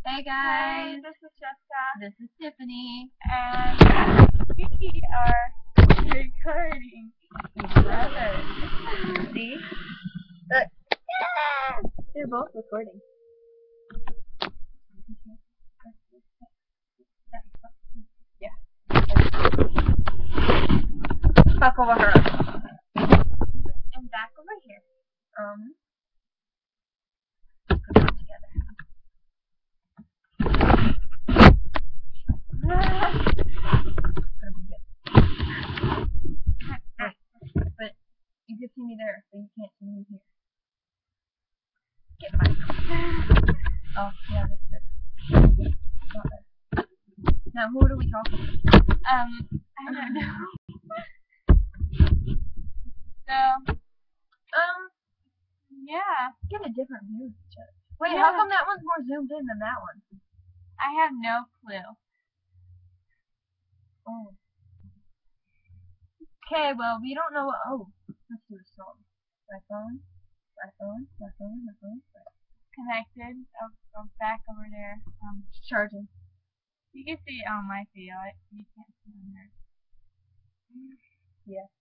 Hey Hi, guys, this is Jessica, this is Tiffany. and we are recording each other. See? Look. They're both recording. Yeah. Back over her. And back over here. Put them together. But you can see me there, but you can't see me here. Get my Oh, yeah, that's not there. Now, who are we talking to? I don't know. So, yeah. Get a different view of each other. Wait, Yeah. how come that one's more zoomed in than that one? I have no clue. Oh. Okay, well, we don't know what. Oh, let's do a song. My phone. Connected. I'm back over there. It's charging. You can see it on my video. You can't see it on hers. Yeah.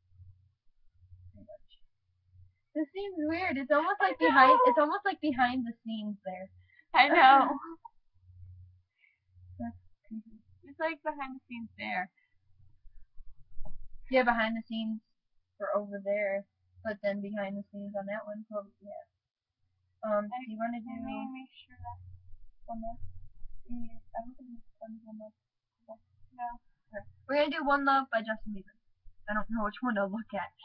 This seems weird. It's almost like behind. It's almost like behind the scenes there. I know. That's creepy. It's like behind the scenes there. Yeah, behind the scenes for over there, but then behind the scenes on that one. So yeah. Do you want to do Let me make sure that. one more? Yeah, I don't think it's one more. No. Okay. We're gonna do One Love by Justin Bieber. I don't know which one to look at.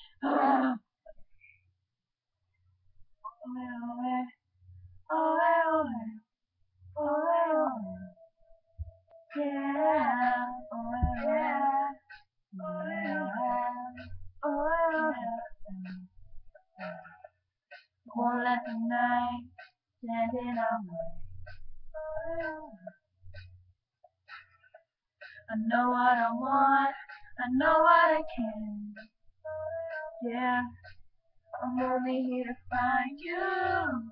Won't let the night stand in our way. I know what I want, I know what I can. Yeah, I'm only here to find you.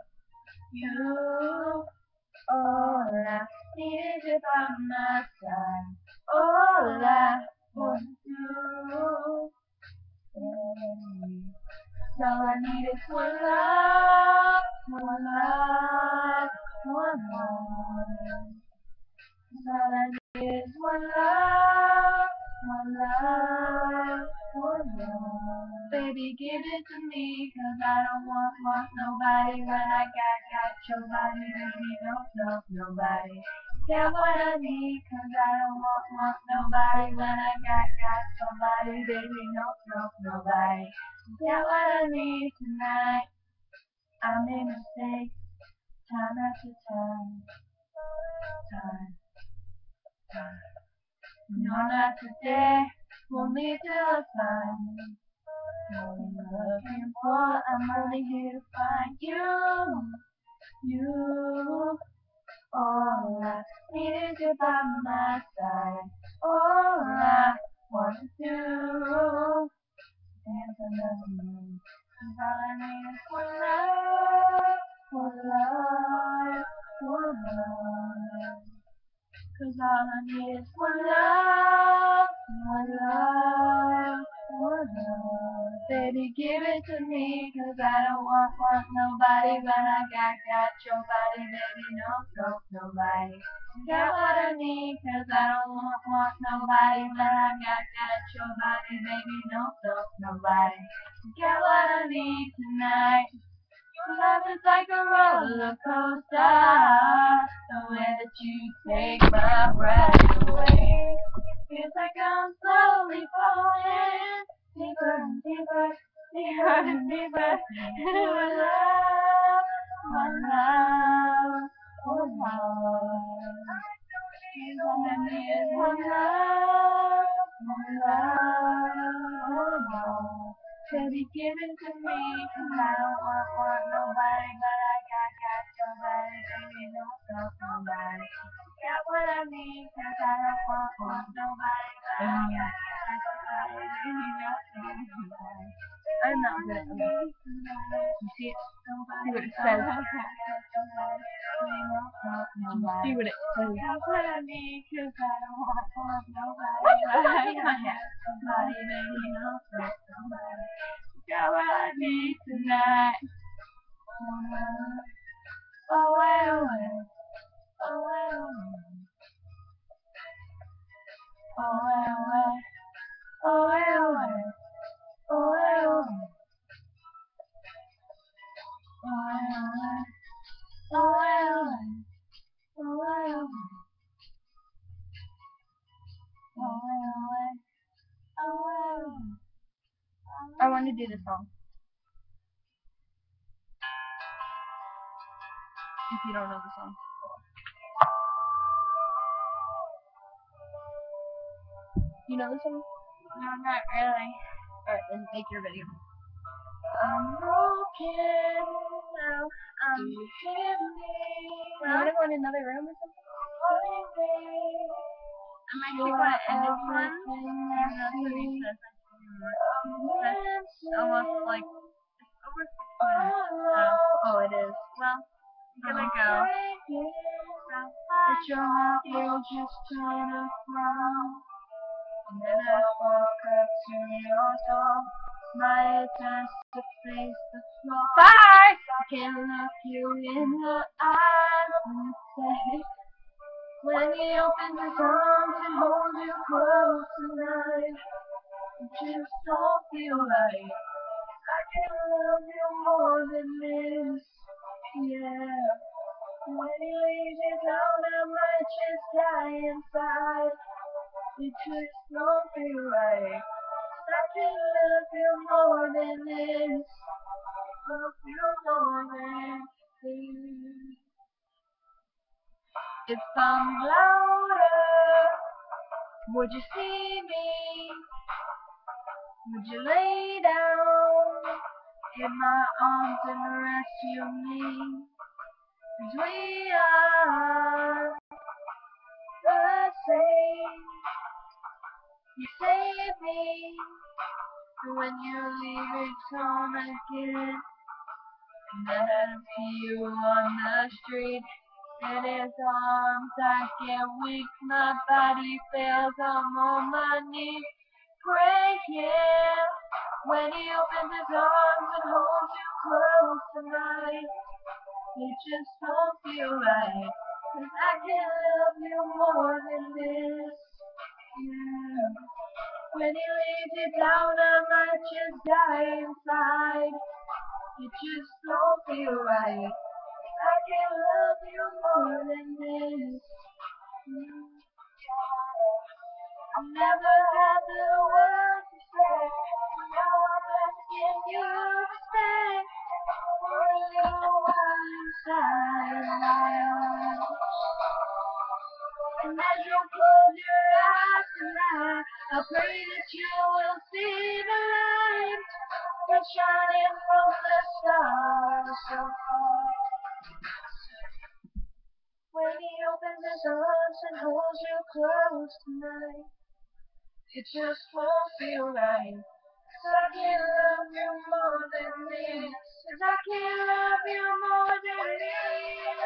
All I need is you by my side. All I want to do. All I need is one love, one love, one love. All I need is one love, one love, one love. Baby, give it to me, 'cause I don't want nobody when I got your body. Baby, no, nobody. Get what I need, 'cause I don't want nobody when I got somebody. Baby, no, nobody. Get what I need tonight. I made mistakes, time after time. No, not today, won't leave till I find what I'm looking for. I'm only here to find you. All I need is you by my side. All I want to do is dance another moon. 'Cause all I need is one love, one love, one love. 'Cause all I need is one love, one love, one love. Baby, give it to me, 'cause I don't want nobody when I got your body. Baby, no, nobody. Got what I need, 'cause I don't want nobody when I got your body. Baby, no, nobody. Got what I need tonight. Your love is like a roller coaster, the way that you take my breath away. Feels like I'm slowly falling deeper and deeper, deeper and deeper into love, one love, one love. All I need is one love, one love, one love. Baby, give it to me, 'cause I don't want nobody, but I got your body, baby, no, nobody. Got what I need, 'cause I don't want nobody, but I got your body, baby, no, nobody. I'm not good at this. You see it? See what it says? See what it says. That's what I need, 'cause I don't want to love nobody. What the fuck I is my hat? somebody, baby, I'll hurt somebody. Got what I need tonight. Oh, well, well. Oh, well, well. Oh, well, well. Oh, well, well. Oh, well, well. Oh, well, well. Oh, well, well. Oh, well, well. Oh, well, well. Oh, well, well. I want to do this song. If you don't know the song. You know the song? No, not really. Alright, then make your video. I'm broken now. I'm hear me. You want to go in another room or something? I'm actually going to end this one. And that's what he says. That's almost like it's over 6 minutes. Oh, it is. Well, I'm gonna go. But your heart will just turn around. And then I walk up to your door. My turns to face the floor. Bye! I can look you in the eyes and say, when he opens his arms and holds you close tonight, it just don't feel right. I can love you more than this, yeah. When he lays you down, I might just die inside. It just don't feel right. I can love you more than this. Love you more than this. If I'm louder, would you see me? Would you lay down in my arms and rescue me? 'Cause we are the same. You save me when you leave it's home again. And then I see you on the street. In his arms I get weak, my body fails, I'm on my knees praying. When he opens his arms and holds you close tonight, it just don't feel right. 'Cause I can love you more than this, yeah. When he lays you down, I might just die inside. It just don't feel right. I can love you more than this. I never had the words to say. Now I'm asking you to stay for a little while inside my arms. And as you close your eyes tonight, I pray that you will see the light that's shining from the stars so far. When he opens his arms and holds you close tonight, it just won't feel right. 'Cause I can love you more than this. 'Cause I can love you more than this.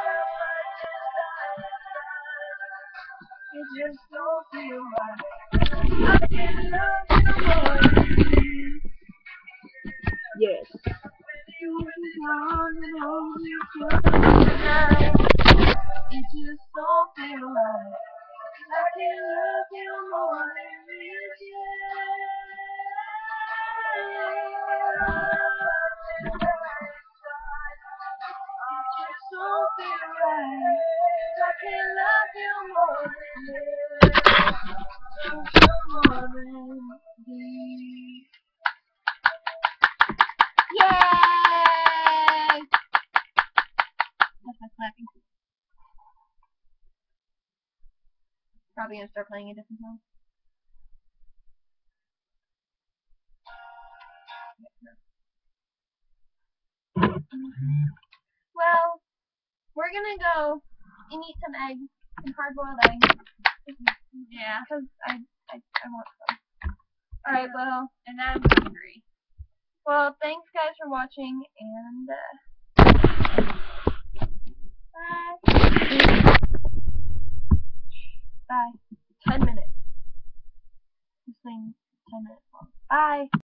It just don't feel right. I can love you more than this. Yes. When he opens his arms and holds you close tonight, it just don't feel right. I can love you more than this, yeah. It just don't feel right. I can love you more than this. More than this. Yay! That's my clapping. Probably gonna start playing a different song. Well, we're gonna go and eat some eggs, some hard-boiled eggs. Yeah. Because I want some. Alright, well, And I'm hungry. well, thanks guys for watching, and, bye. thing 10 minutes long. Bye!